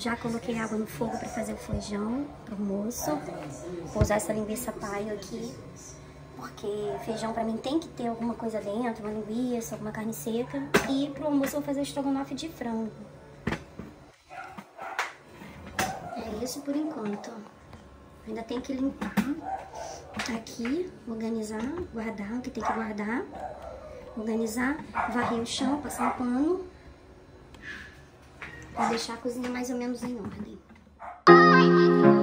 Já coloquei água no fogo para fazer o feijão pro almoço. Vou usar essa linguiça paio aqui, porque feijão pra mim tem que ter alguma coisa dentro, uma linguiça, alguma carne seca. E pro almoço eu vou fazer estrogonofe de frango. É isso por enquanto. Ainda tem que limpar aqui, organizar, guardar o que tem que guardar. Organizar, varrer o chão, passar um pano. Pra deixar a cozinha mais ou menos em ordem.